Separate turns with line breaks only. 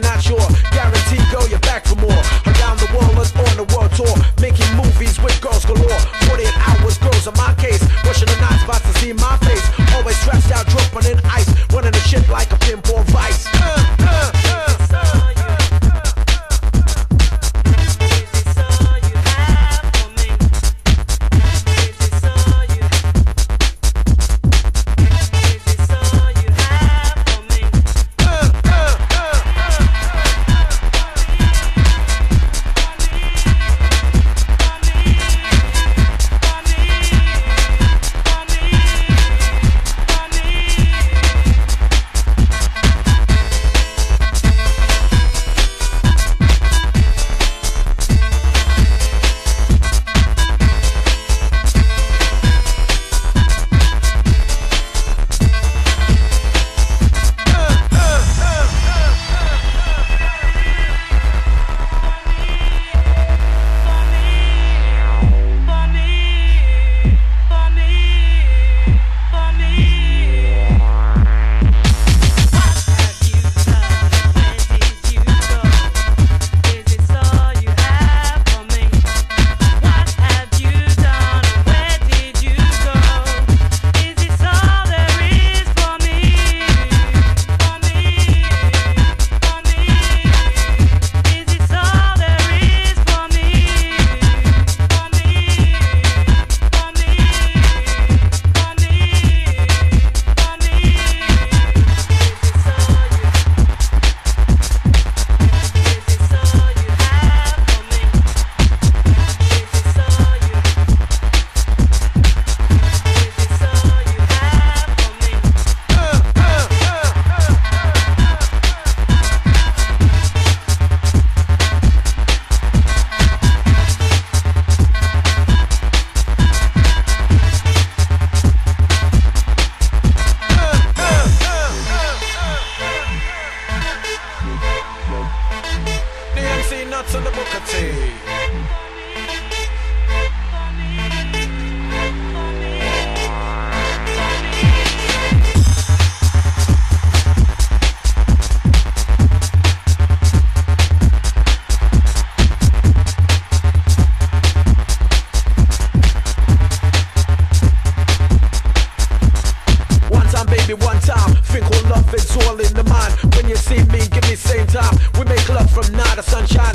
not sure. Guarantee, girl, you're back for more. Around the world and on the world tour, making movies with girls galore. 48 hours, girls in my case, rushing the night spots to see my face. Always stressed out, dropping in ice, running the shit like a pinball vice. Nuts on the Booker T. One time, baby, one time. Think all love is all in the mind. When you see me, give me same time. We make love from night to sunshine.